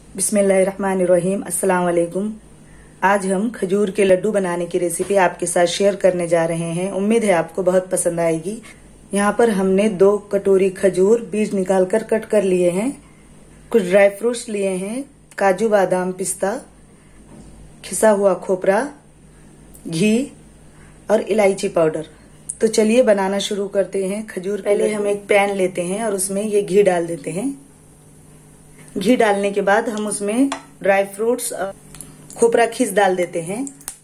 बिस्मिल्लाहिर्रहमानिर्रहीम। अस्सलाम वालेकुम। आज हम खजूर के लड्डू बनाने की रेसिपी आपके साथ शेयर करने जा रहे हैं। उम्मीद है आपको बहुत पसंद आएगी। यहाँ पर हमने 2 कटोरी खजूर बीज निकालकर कट कर लिए हैं। कुछ ड्राई फ्रूट्स लिए हैं, काजू, बादाम, पिस्ता, खिसा हुआ खोपरा, घी और इलायची पाउडर। तो चलिए बनाना शुरू करते हैं। खजूर पहले हम एक पैन लेते हैं और उसमें ये घी डाल देते हैं। घी डालने के बाद हम उसमें ड्राई फ्रूट्स और खोपरा खीस डाल देते हैं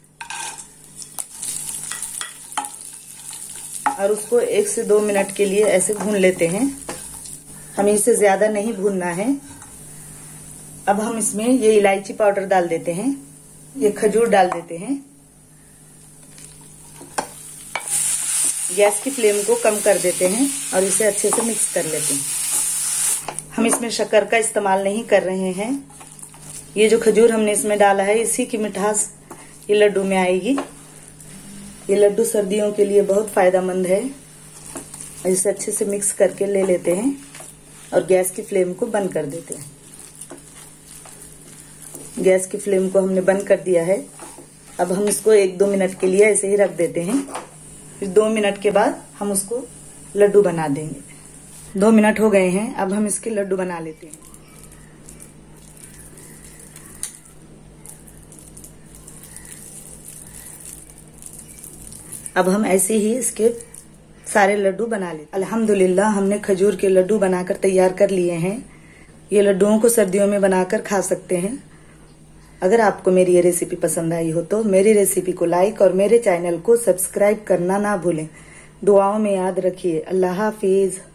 और उसको 1 से 2 मिनट के लिए ऐसे भून लेते हैं। हमें इससे ज्यादा नहीं भूनना है। अब हम इसमें ये इलायची पाउडर डाल देते हैं, ये खजूर डाल देते हैं। गैस की फ्लेम को कम कर देते हैं और इसे अच्छे से मिक्स कर लेते हैं। हम इसमें शक्कर का इस्तेमाल नहीं कर रहे हैं। ये जो खजूर हमने इसमें डाला है, इसी की मिठास ये लड्डू में आएगी। ये लड्डू सर्दियों के लिए बहुत फायदेमंद है। इसे अच्छे से मिक्स करके ले लेते हैं और गैस की फ्लेम को बंद कर देते हैं। गैस की फ्लेम को हमने बंद कर दिया है। अब हम इसको 1-2 मिनट के लिए ऐसे ही रख देते हैं। फिर 2 मिनट के बाद हम उसको लड्डू बना देंगे। 2 मिनट हो गए हैं। अब हम इसके लड्डू बना लेते हैं। अब हम ऐसे ही इसके सारे लड्डू बना लेते हैं। अल्हम्दुलिल्लाह, हमने खजूर के लड्डू बनाकर तैयार कर लिए हैं। ये लड्डुओं को सर्दियों में बनाकर खा सकते हैं। अगर आपको मेरी ये रेसिपी पसंद आई हो तो मेरी रेसिपी को लाइक और मेरे चैनल को सब्सक्राइब करना ना भूलें। दुआओं में याद रखिए। अल्लाह हाफिज।